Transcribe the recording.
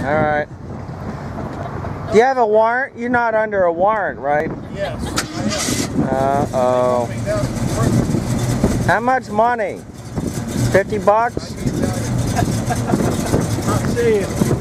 right. Do you have a warrant? You're not under a warrant, right? Yes, I am. Uh-oh. How much money? 50 bucks? I'll see you.